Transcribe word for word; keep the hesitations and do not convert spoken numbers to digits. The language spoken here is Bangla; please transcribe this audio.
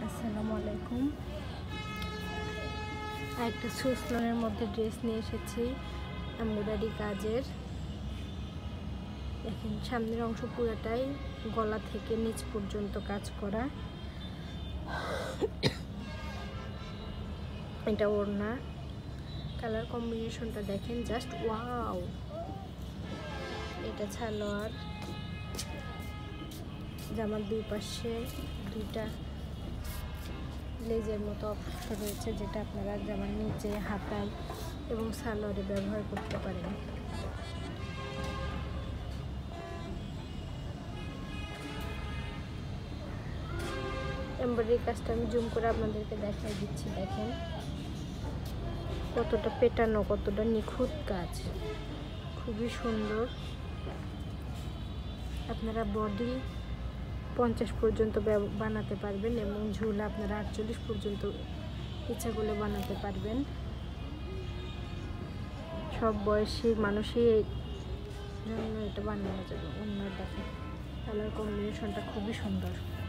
আসসালামু আলাইকুম। একটা সুসলনের মধ্যে ড্রেস নিয়ে এসেছি এমব্রয়ডারি কাজের। দেখেন সামনের অংশ পুরোটাই গলা থেকে নিচ পর্যন্ত কাজ করা। এটা ওড়না, কালার কম্বিনেশনটা দেখেন জাস্ট ওয়াও। এটা সালোয়ার, জামার দুই পাশে দুইটা লেজের মতো অংশ রয়েছে, যেটা আপনারা জামার নিচে, হাতায় এবং সালোয়ারে ব্যবহার করতে পারেন। এমব্রয়ডারি কাজটা আমি জুম করে আপনাদেরকে দেখাই দিচ্ছি। দেখেন কতটা পেটানো, কতটা নিখুঁত কাজ, খুবই সুন্দর। আপনারা বডি পঞ্চাশ পর্যন্ত বানাতে পারবেন এবং ঝুল আপনারা আটচল্লিশ পর্যন্ত ইচ্ছা করলে বানাতে পারবেন। সব বয়সী মানুষই জন্য এটা বানানো যাবে। অন্য দেখেন কালার কম্বিনেশনটা খুবই সুন্দর।